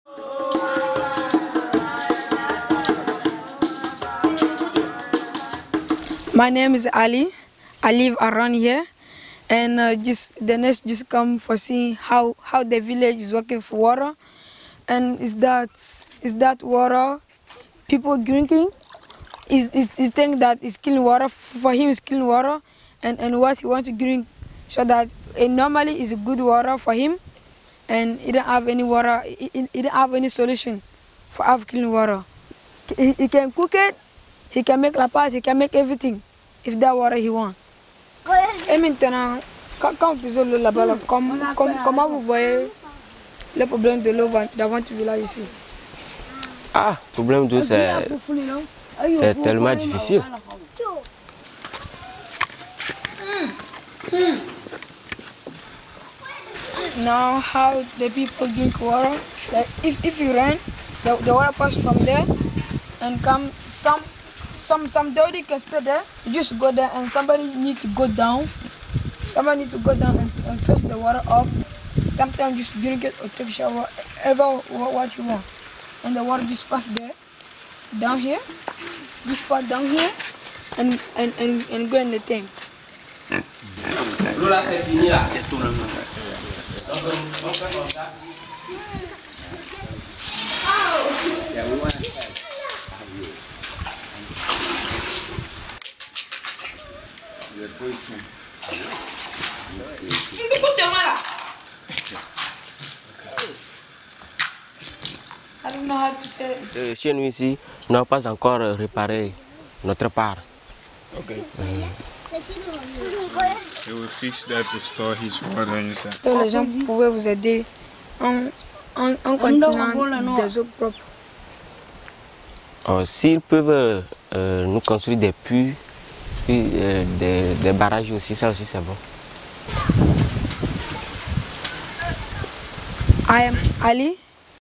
My name is Ali. I live around here, and the nurse just come for seeing how the village is working for water, and is that water people drinking? Is think that is clean water for him is clean water, and what he want to drink, so that normally is good water for him, and he don't have any water. He don't have any solution for have clean water. He can cook it, he can make la pâte, he can make everything if that water he want. Et maintenant, quand vous pisez l'eau là-bas, comment vous voyez le problème de l'eau dans votre village ici? Ah, le problème d'eau, c'est tellement difficile. Now, how the people drink water? Like if you rain, the water pass from there and come some dirty can stay there. You just go there, and somebody need to go down. Somebody need to go down and fetch the water up. Sometimes just drink it or take a shower, whatever what you want. And the water just pass there, down here, just pass down here, and go in the tank. Là, c'est fini là. Chez nous ici, nous n'avons pas encore réparé notre part. Okay. He will fix that to store his water inside. Les gens pouvaient vous aider en continuant des eaux propres. S'ils peuvent nous construire des puits, des barrages aussi, ça aussi c'est bon. I am Ali.